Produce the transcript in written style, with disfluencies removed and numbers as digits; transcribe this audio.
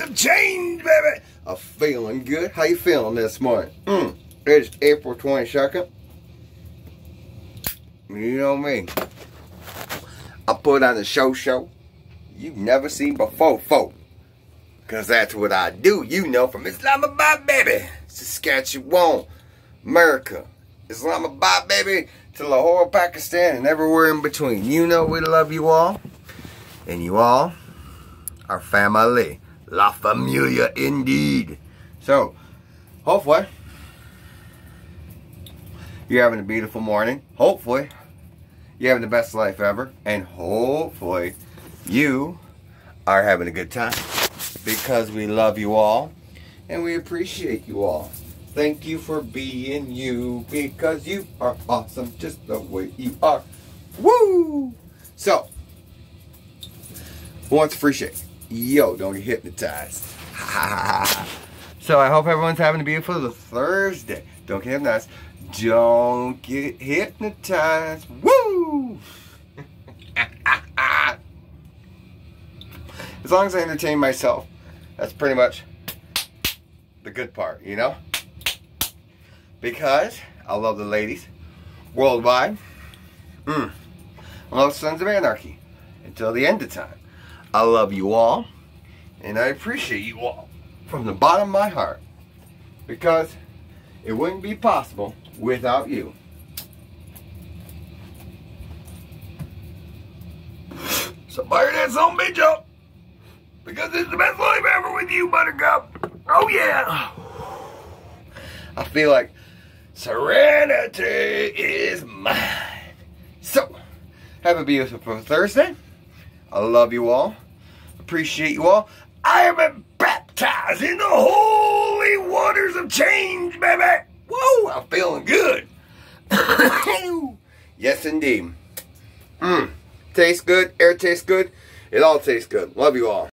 of change, baby. I'm feeling good. How you feeling this morning? It's April 22nd. You know me. I put on a show you've never seen before, folk. Because that's what I do, you know, from Islamabad, baby, Saskatchewan, America, Islamabad, baby, to Lahore, Pakistan, and everywhere in between. You know we love you all, and you all are family. La Familia indeed. So, hopefully, you're having a beautiful morning. Hopefully, you're having the best life ever. And hopefully, you are having a good time. Because we love you all. And we appreciate you all. Thank you for being you. Because you are awesome just the way you are. Woo! So, who wants a free shake? Yo, don't get hypnotized. So, I hope everyone's having a beautiful Thursday. Don't get hypnotized. Don't get hypnotized. Woo! As long as I entertain myself, that's pretty much the good part, you know? Because I love the ladies worldwide. I love Sons of Anarchy until the end of time. I love you all, and I appreciate you all from the bottom of my heart. Because it wouldn't be possible without you. So fire that son of a bitch up. Because it's the best life ever with you, Buttercup. Oh yeah. I feel like serenity is mine. So, have a beautiful Thursday. I love you all. Appreciate you all. I have been baptized in the holy waters of change, baby. Whoa, I'm feeling good. Yes, indeed. Tastes good. Air tastes good. It all tastes good. Love you all.